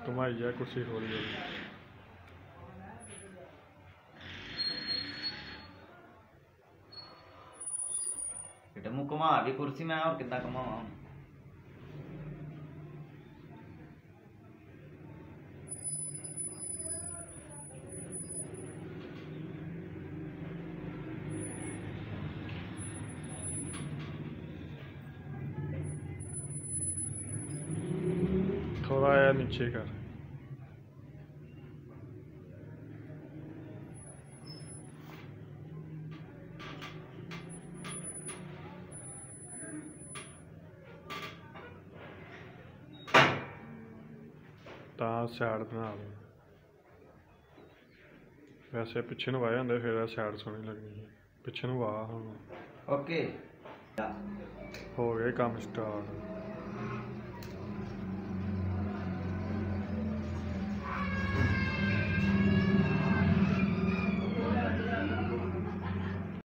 घुमाई जा कुर्सी थोड़ी होगी। बेटा मुँह घुमा भी कुर्सी में और कितना घुमावा। थोड़ा यार नीचे कर। सैड बना दो। वैसे पिछे वाह होंगे फिर सैड सोहनी लगनी है। पिछे वाह हम ओके हो गए काम स्टार्ट।